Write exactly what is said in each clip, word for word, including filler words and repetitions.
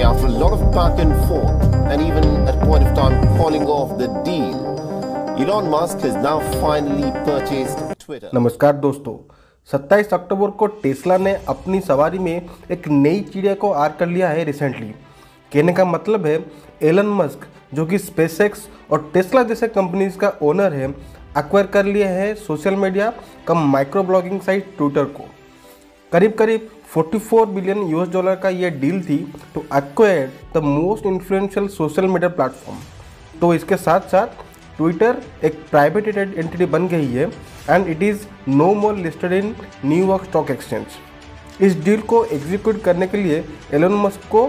after a lot of back and forth, and even at a point of time calling off the deal, Elon Musk has now finally purchased Twitter. नमस्कार दोस्तों, सत्ताईस अक्टूबर को Tesla ने अपनी सवारी में एक नई चिड़िया को आर कर लिया है रिसेंटली। कहने का मतलब है एलन मस्क, जो कि स्पेसएक्स और टेस्ला जैसे कंपनीज का ओनर है, एक्वायर कर लिए हैं social media cum micro blogging site Twitter को। करीब करीब चौवालीस बिलियन यूएस डॉलर का ये डील थी to acquire the most influential social media platform. तो इसके साथ साथ ट्विटर एक प्राइवेट एंटिटी बन गई है and it is no more listed in New York stock exchange. इस डील को एग्जीक्यूट करने के लिए एलन मस्क को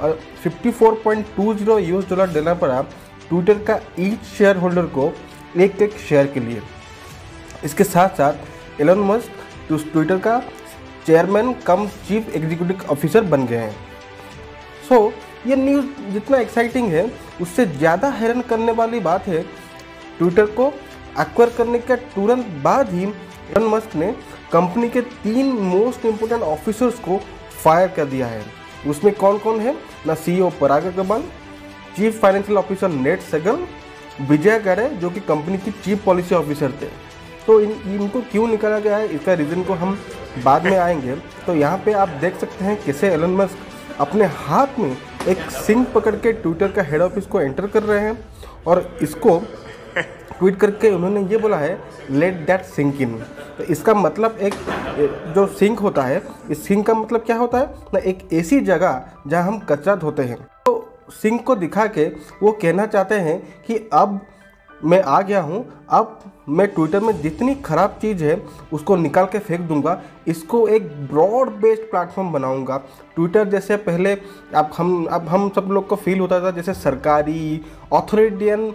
चौवन पॉइंट दो शून्य यूएस डॉलर देना पड़ा ट्विटर का ईच शेयर होल्डर को एक एक शेयर के लिए। इसके साथ साथ एलन मस्क उस ट्विटर का chairman cum chief executive officer बन गए हैं। सो so, ये न्यूज़ जितना एक्साइटिंग है उससे ज़्यादा हैरान करने वाली बात है, ट्विटर को एक्वायर करने के तुरंत बाद ही एलन मस्क ने कंपनी के तीन मोस्ट इम्पोर्टेंट ऑफिसर्स को फायर कर दिया है। उसमें कौन कौन है ना, CEO Parag Agrawal, chief financial officer Ned Segal, Vijaya Gadde जो कि कंपनी की चीफ पॉलिसी ऑफिसर थे। तो इन इनको क्यों निकाला गया है, इसका रीज़न को हम बाद में आएंगे। तो यहाँ पे आप देख सकते हैं कैसे एलन मस्क अपने हाथ में एक सिंक पकड़ के ट्विटर का हेड ऑफिस को एंटर कर रहे हैं और इसको ट्वीट करके उन्होंने ये बोला है लेट दैट सिंक इन। तो इसका मतलब एक जो सिंक होता है, इस सिंक का मतलब क्या होता है ना, एक ऐसी जगह जहाँ हम कचरा धोते हैं। तो सिंक को दिखा के वो कहना चाहते हैं कि अब मैं आ गया हूँ, अब मैं ट्विटर में जितनी ख़राब चीज़ है उसको निकाल के फेंक दूंगा, इसको एक ब्रॉड बेस्ड प्लेटफॉर्म बनाऊंगा। ट्विटर जैसे पहले अब हम अब हम सब लोग को फील होता था जैसे सरकारी ऑथोरिटियन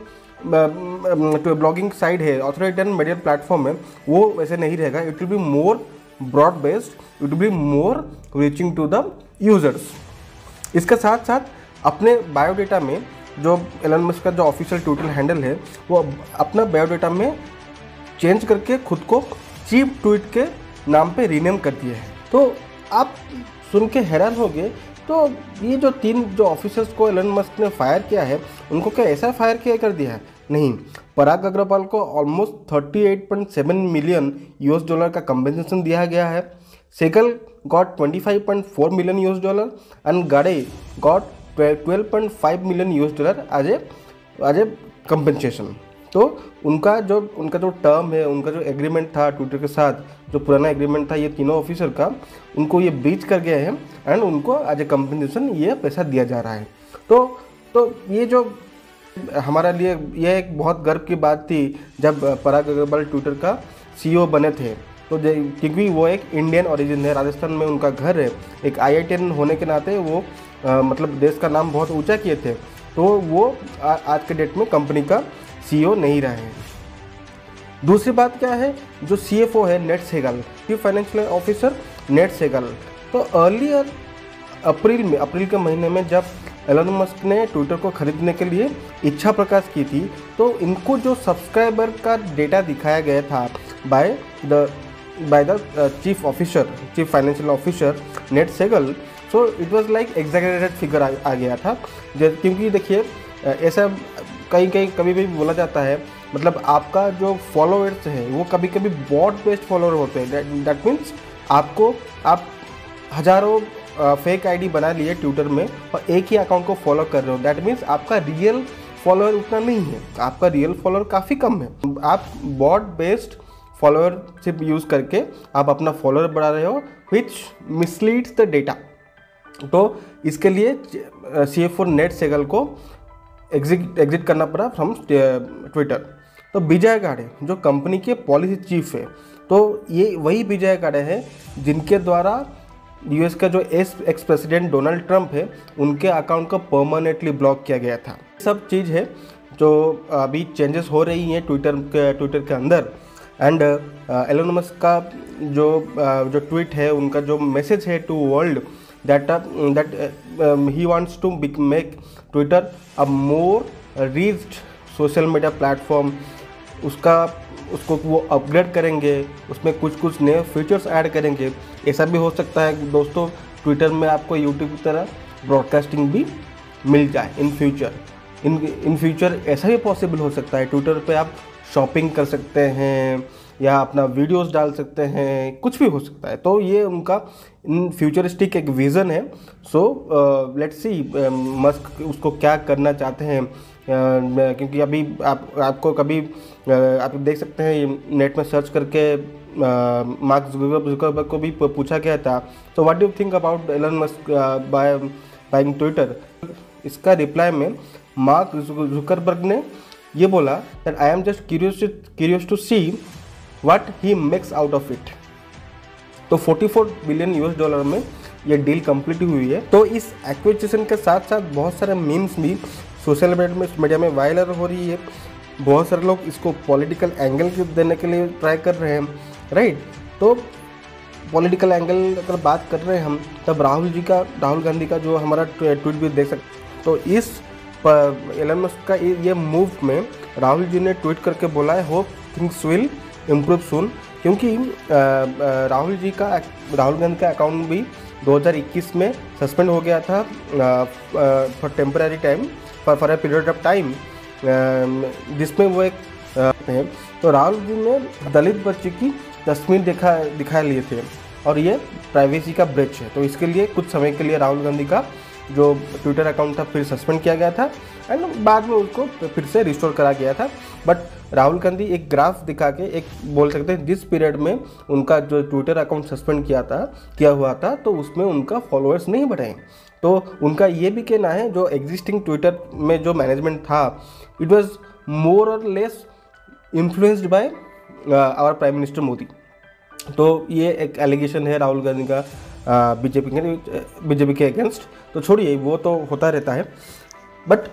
ब्लॉगिंग साइट है, ऑथोरिटियन मीडिया प्लेटफॉर्म है, वो वैसे नहीं रहेगा। It will be more broad based, it will be more reaching to the users. इसके साथ साथ अपने बायोडेटा में जो एलन मस्क का जो ऑफिशियल ट्विटर हैंडल है वो अपना बायोडेटा में चेंज करके खुद को चीफ ट्वीट के नाम पे रीनेम कर दिया है। तो आप सुन के हैरान हो गए, तो ये जो तीन जो ऑफिसर्स को एलन मस्क ने फायर किया है उनको क्या ऐसा फायर किया कर दिया है? नहीं, पराग अग्रवाल को ऑलमोस्ट अड़तीस पॉइंट सात मिलियन यूएस डॉलर का कंपेंसेशन दिया गया है। सेगल गॉट पच्चीस पॉइंट चार million US dollar and Gadde got बारह पॉइंट पाँच million US dollar as a as a compensation. तो उनका जो उनका जो टर्म है, उनका जो एग्रीमेंट था ट्विटर के साथ, जो पुराना एग्रीमेंट था ये तीनों ऑफिसर का, उनको ये ब्रीच कर गया है एंड उनको एज ए कंपनसेशन ये पैसा दिया जा रहा है। तो तो ये जो हमारे लिए ये एक बहुत गर्व की बात थी जब पराग अग्रवाल ट्विटर का सीईओ बने थे। तो क्योंकि वो एक इंडियन ओरिजिन है, राजस्थान में उनका घर है, एक आईआईटीएन होने के नाते वो आ, मतलब देश का नाम बहुत ऊंचा किए थे। तो वो आ, आज के डेट में कंपनी का सीईओ नहीं रहे हैं। दूसरी बात क्या है, जो सीएफओ है Ned Segal, chief financial officer Ned Segal, तो अर्लियर अप्रैल में अप्रैल के महीने में जब एलन मस्क ने ट्विटर को खरीदने के लिए इच्छा प्रकाश की थी, तो इनको जो सब्सक्राइबर का डेटा दिखाया गया था by the by the chief officer chief financial officer Ned Segal, so it was like exaggerated figure आ, आ गया था। क्योंकि देखिए ऐसा कहीं कहीं कभी भी बोला जाता है, मतलब आपका जो फॉलोअर्स है वो कभी कभी बॉट बेस्ड फॉलोअर होते हैं। दैट मीन्स आपको आप हज़ारों फेक आईडी बना लिए ट्विटर में और एक ही अकाउंट को फॉलो कर रहे हो। दैट मीन्स आपका रियल फॉलोअर उतना नहीं है, आपका रियल फॉलोअर काफ़ी कम है। आप बॉट बेस्ड फॉलोअरशिप यूज़ करके आप अपना फॉलोअर बढ़ा रहे हो, विच मिसलीड्स द डेटा। तो इसके लिए सीएफओ नेट सेगल को एग्जिट एग्जिट करना पड़ा फ्रॉम ट्विटर। तो विजय गाड़े जो कंपनी के पॉलिसी चीफ है, तो ये वही विजय गाड़े हैं जिनके द्वारा यूएस का जो एस एक्स प्रेसिडेंट डोनाल्ड ट्रंप है उनके अकाउंट को परमानेंटली ब्लॉक किया गया था। सब चीज़ है जो अभी चेंजेस हो रही हैं ट्विटर के ट्विटर के अंदर। एंड एलन मस्क का जो uh, जो ट्वीट है, उनका जो मैसेज है to world that uh, that uh, um, he wants to be, make Twitter a more reached social media platform। उसका उसको वो अपग्रेड करेंगे, उसमें कुछ कुछ नए फीचर्स ऐड करेंगे। ऐसा भी हो सकता है दोस्तों ट्विटर में आपको यूट्यूब की तरह ब्रॉडकास्टिंग भी मिल जाए in future. In in future ऐसा भी पॉसिबल हो सकता है, ट्विटर पे आप शॉपिंग कर सकते हैं या अपना वीडियोस डाल सकते हैं, कुछ भी हो सकता है। तो ये उनका इन फ्यूचरिस्टिक एक विज़न है। सो लेट्स सी मस्क उसको क्या करना चाहते हैं, uh, क्योंकि अभी आप आपको कभी uh, आप देख सकते हैं नेट में सर्च करके मार्क जुकरबर्ग को भी पूछा गया था, तो what do you think about Elon Musk by buying Twitter. इसका रिप्लाई में मार्क जुकरबर्ग ने ये बोला that I am just curious curious to see what he makes out of it. तो चौवालीस बिलियन यूएस डॉलर में ये डील कंप्लीट हुई है। तो इस एक्विजिशन के साथ साथ बहुत सारे मीम्स भी सोशल मीडिया में वायरल हो रही है। बहुत सारे लोग इसको पॉलिटिकल एंगल देने के लिए ट्राई कर रहे हैं, राइट। तो पॉलिटिकल एंगल अगर बात कर रहे हैं हम, तब राहुल जी का राहुल गांधी का जो हमारा ट्वीट भी देख सकते। तो इस एलन मस्क का ये मूव में राहुल जी ने ट्वीट करके बोला है hope things will improve soon, क्योंकि राहुल जी का राहुल गांधी का अकाउंट भी दो हज़ार इक्कीस में सस्पेंड हो गया था for temporary time for a period of time, जिसमें वो एक है। तो राहुल जी ने दलित बच्चे की तस्वीर दिखा दिखा लिए थे और ये प्राइवेसी का ब्रीच है। तो इसके लिए कुछ समय के लिए राहुल गांधी का जो ट्विटर अकाउंट था फिर सस्पेंड किया गया था एंड बाद में उसको फिर से रिस्टोर करा गया था। बट राहुल गांधी एक ग्राफ दिखा के एक बोल सकते हैं जिस पीरियड में उनका जो ट्विटर अकाउंट सस्पेंड किया था किया हुआ था तो उसमें उनका फॉलोअर्स नहीं बढ़े। तो उनका ये भी कहना है जो एग्जिस्टिंग ट्विटर में जो मैनेजमेंट था इट वाज मोर और less influenced by our prime minister Modi. तो ये एक एलिगेशन है राहुल गांधी का बीजेपी के बीजेपी के अगेंस्ट। तो छोड़िए, वो तो होता रहता है, बट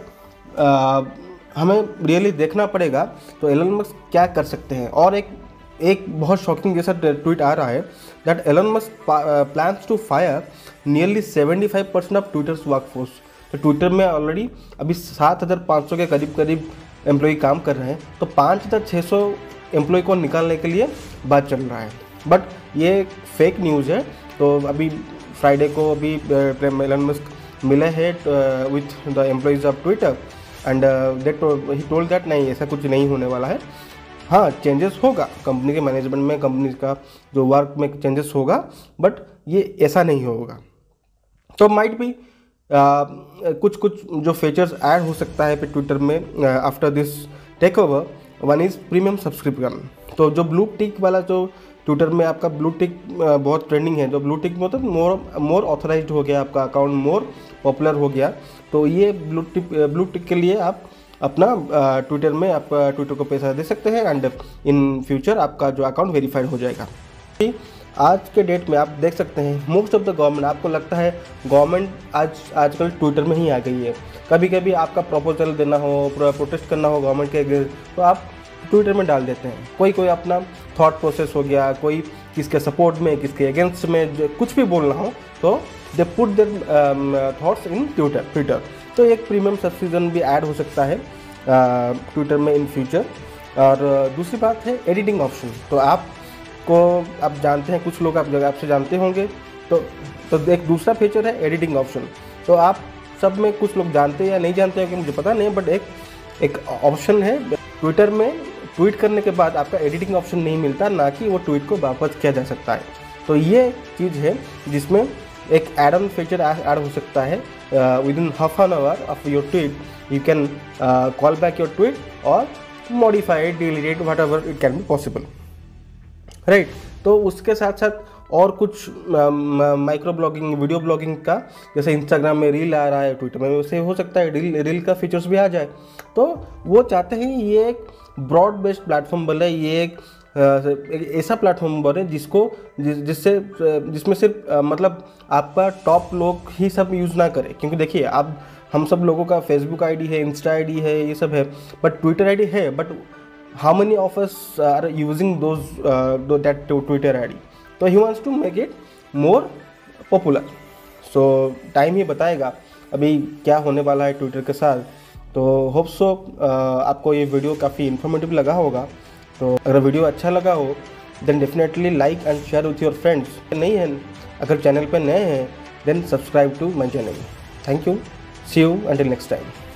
हमें रियली देखना पड़ेगा तो एलन मस्क क्या कर सकते हैं। और एक एक बहुत शॉकिंग जैसा ट्वीट आ रहा है that Elon Musk plans to fire nearly seventy five percent of Twitter's workforce. तो ट्विटर में ऑलरेडी अभी सात हज़ार पाँच सौ के करीब करीब एम्प्लॉय काम कर रहे हैं, तो पाँच हज़ार छः सौ एम्प्लॉय को निकालने के लिए बात चल रहा है। बट ये फेक न्यूज़ है। तो अभी फ्राइडे को अभी एलन मस्क मिले हैं with the employees of Twitter and that he told that नहीं, ऐसा कुछ नहीं होने वाला है। हाँ, चेंजेस होगा कंपनी के मैनेजमेंट में, कंपनी का जो वर्क में चेंजेस होगा, बट ये ऐसा नहीं होगा। तो माइट भी कुछ कुछ जो फीचर्स ऐड हो सकता है ट्विटर में after this take over. One is premium subscription. तो जो ब्लू टिक वाला जो ट्विटर में आपका ब्लू टिक बहुत ट्रेंडिंग है, जो ब्लू टिक मतलब मोर मोर ऑथराइज्ड हो गया, आपका अकाउंट मोर पॉपुलर हो गया। तो ये ब्लू टिक ब्लू टिक के लिए आप अपना ट्विटर में आप ट्विटर को पैसा दे सकते हैं एंड इन फ्यूचर आपका जो अकाउंट वेरीफाइड हो जाएगा। आज के डेट में आप देख सकते हैं मोस्ट ऑफ द गवर्नमेंट, आपको लगता है गवर्नमेंट आज आजकल ट्विटर में ही आ गई है। कभी कभी आपका प्रपोजल देना हो, प्रोटेस्ट करना हो गवर्नमेंट के अगेंस्ट, तो आप ट्विटर में डाल देते हैं। कोई कोई अपना थॉट प्रोसेस हो गया, कोई किसके सपोर्ट में किसके अगेंस्ट में कुछ भी बोलना हो तो they put their thoughts in Twitter Twitter तो एक प्रीमियम सब्सक्रिप्शन भी ऐड हो सकता है ट्विटर में इन फ्यूचर। और दूसरी बात है एडिटिंग ऑप्शन। तो आपको आप जानते हैं, कुछ लोग आप जगह आपसे जानते होंगे, तो तो एक दूसरा फीचर है एडिटिंग ऑप्शन। तो आप सब में कुछ लोग जानते हैं या नहीं जानते हैं कि मुझे पता नहीं, बट एक एक ऑप्शन है ट्विटर में, ट्वीट करने के बाद आपका एडिटिंग ऑप्शन नहीं मिलता, ना कि वो ट्वीट को वापस किया जा सकता है। तो ये चीज़ है जिसमें एक एड ऑन फीचर ऐड हो सकता है within half an hour of your tweet you can call back your tweet और modify it, delete it, whatever it can be possible, right. तो उसके साथ साथ और कुछ माइक्रो ब्लॉगिंग, वीडियो ब्लॉगिंग का, जैसे इंस्टाग्राम में रील आ रहा है, ट्विटर में वैसे हो सकता है रील रील का फीचर्स भी आ जाए। तो वो चाहते हैं ये एक ब्रॉड बेस्ड प्लेटफॉर्म बने, ये एक, एक ऐसा प्लेटफॉर्म बने जिसको जिस, जिससे जिसमें सिर्फ मतलब आपका टॉप लोग ही सब यूज़ ना करें। क्योंकि देखिए, आप हम सब लोगों का फेसबुक आईडी है, इंस्टा आईडी है, ये सब है, बट ट्विटर आईडी है, but how many of us are using those that Twitter ID. तो he wants to make it more popular. So time ही बताएगा अभी क्या होने वाला है ट्विटर के साथ। तो होप सो आपको ये वीडियो काफ़ी इन्फॉर्मेटिव लगा होगा। तो अगर वीडियो अच्छा लगा हो then definitely like and share with your friends. नहीं है, अगर चैनल पे नए हैं then subscribe to my channel. Thank you, see you until next time.